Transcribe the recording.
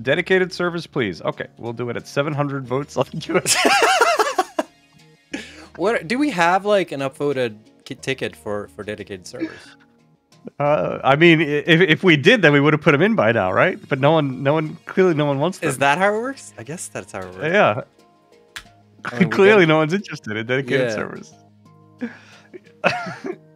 dedicated servers, please. Okay, we'll do it at 700 votes. I'll do it. What do we have like an upvoted ticket for dedicated servers? I mean, if we did, then we would have put them in by now, right? But clearly no one wants them. Is that how it works? I guess that's how it works. Yeah. I mean, Clearly no one's interested in dedicated Yeah. servers.